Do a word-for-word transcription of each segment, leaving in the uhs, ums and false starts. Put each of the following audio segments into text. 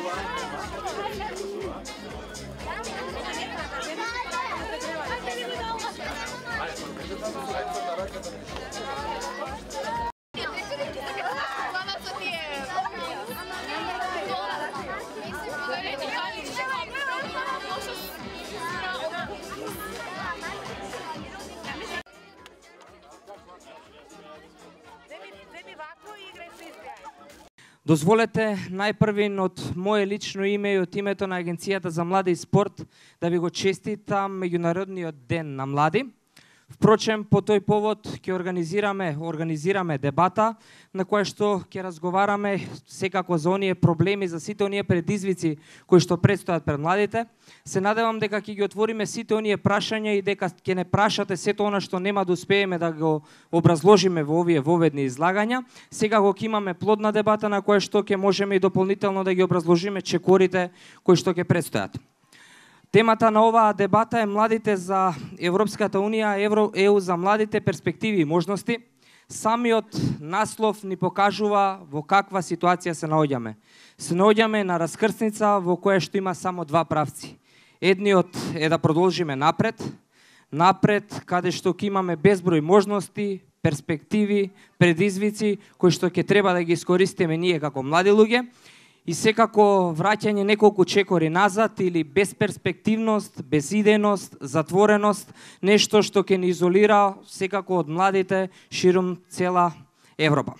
Дозволете најпрвин од мое лично име и од името на Агенцијата за млади и спорт да ви го честитам Меѓународниот ден на млади. Впрочем, по тој повод ќе организираме, организираме дебата на која што ќе разговараме секако за оние проблеми, за сите оние предизвици кои што предстојат пред младите. Се надевам дека ќе ги отвориме сите оние прашања и дека ќе не прашате сето она што нема да успееме да го образложиме во овие воведни излагања. Секако ќе имаме плодна дебата на која што ќе можеме и дополнително да ги образложиме чекорите кои што ќе предстојат. Темата на оваа дебата е младите за Европската Унија, Евро, ЕУ за младите, перспективи и можности. Самиот наслов ни покажува во каква ситуација се наоѓаме. Се наоѓаме на раскрсница во која што има само два правци. Едниот е да продолжиме напред, напред каде што ќе имаме безброј можности, перспективи, предизвици кои што ќе треба да ги искористиме ние како млади луѓе. И секако враќање неколку чекори назад или безперспективност, безидејност, затвореност, нешто што ќе ни изолира секако од младите ширум цела Европа.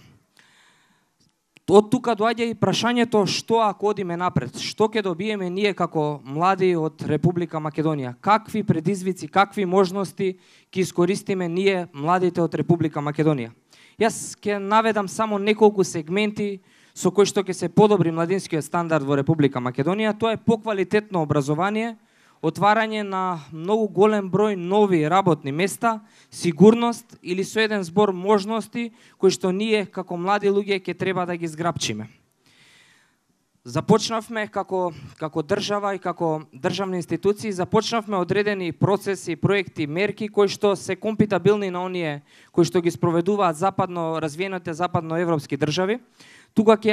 Од тука доаѓа и прашањето што ако одиме напред, што ќе добиеме ние како млади од Република Македонија, какви предизвици, какви можности ќе искористиме ние младите од Република Македонија. Јас ќе наведам само неколку сегменти со кои што ќе се подобри младинскиот стандард во Република Македонија. Тоа е поквалитетно образование, отварање на многу голем број нови работни места, сигурност или со еден збор можности кои што ние како млади луѓе ќе треба да ги зграпчиме. Започнавме како, како држава и како државни институции, започнавме одредени процеси, проекти, мерки кои што се компатибилни на оние кои што ги спроведуваат западно развиените западноевропски држави. Тука ќе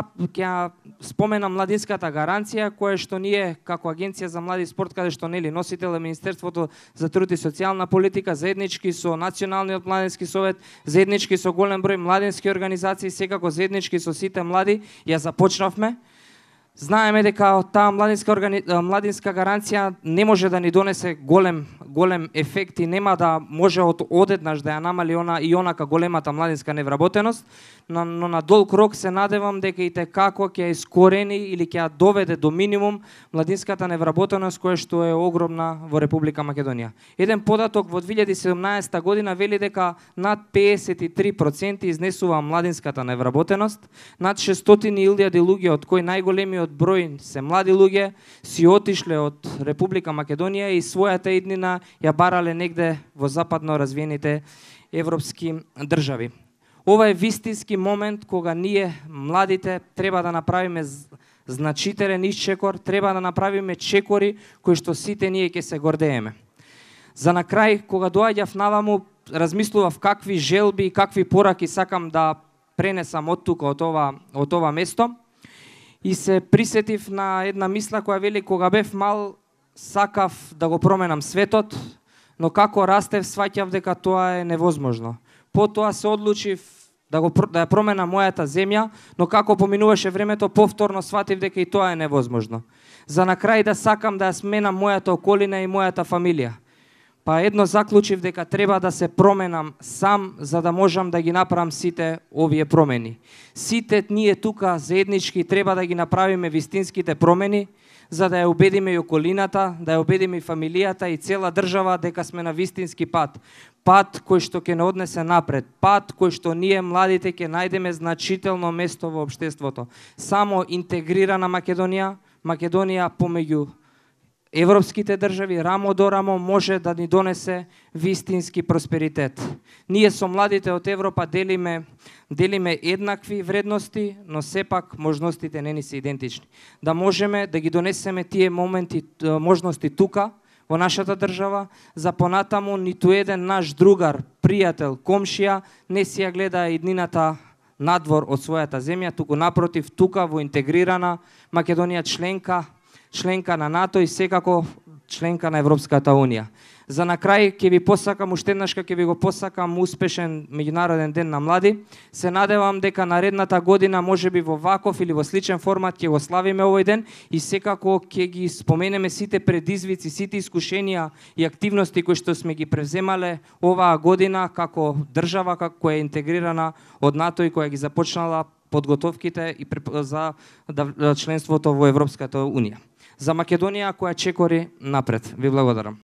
ја споменам младинската гаранција, која што ние како Агенција за млади и спорт, каде што нели носител е Министерството за труд и социјална политика, заеднички со Националниот младински совет, заеднички со голем број младински организации, секако заеднички со сите млади, ја започнавме. Знаеме дека таа младинска, органи... младинска гаранција не може да ни донесе голем, голем ефект и нема да може од одеднаш да ја намали она и онака големата младинска невработеност, но, но на долг рок се надевам дека и како ќе искорени или ќе ја доведе до минимум младинската невработеност која што е огромна во Република Македонија. Еден податок во две илјади и седумнаесета година вели дека над пеесет и три проценти изнесува младинската невработеност, над шестстотини илјади луѓе од кои најголемиот број се млади луѓе си отишле од Република Македонија и својата иднина ја барале негде во западно развиените европски држави. Ова е вистински момент кога ние младите треба да направиме значителен исчекор, треба да направиме чекори кои што сите ние ќе се гордееме. За на крај, кога доаѓав наваму, размислував какви желби и какви пораки сакам да пренесам од тука, од ова, од ова место. И се присетив на една мисла која вели кога бев мал сакав да го променам светот, но како растев сваќав дека тоа е невозможно. Потоа се одлучив да го да ја променам мојата земја, но како поминуваше времето повторно сватив дека и тоа е невозможно. За на крај да сакам да ја сменам мојата околина и мојата фамилија. Па едно заклучив дека треба да се променам сам за да можам да ги направам сите овие промени. Сите ние тука заеднички треба да ги направиме вистинските промени за да ја убедиме и околината, да ја убедиме и фамилијата и цела држава дека сме на вистински пат. Пат кој што ќе не однесе напред, пат кој што ние младите ќе најдеме значително место во општеството. Само интегрирана Македонија, Македонија помеѓу европските држави рамо до рамо може да ни донесе вистински просперитет. Ние со младите од Европа делиме делиме еднакви вредности, но сепак можностите не ни се идентични. Да можеме да ги донесеме тие моменти, можности тука во нашата држава, за понатаму ниту еден наш другар, пријател, комшија не си ја гледа иднината надвор од својата земја, туку напротив, тука во интегрирана Македонија, членка, членка на НАТО и секако членка на Европската Унија. За на крај ќе ви посакам уште еднаш ќе ви го посакам успешен меѓународен ден на млади. Се надевам дека наредната година можеби во ваков или во сличен формат ќе го славиме овој ден и секако ќе ги споменеме сите предизвици, сите искушенија и активности кои што сме ги превземале оваа година како држава како е интегрирана од НАТО и која ги започнала подготовките и за членството во Европската Унија. За Македонија која чекори напред. Ви благодарам.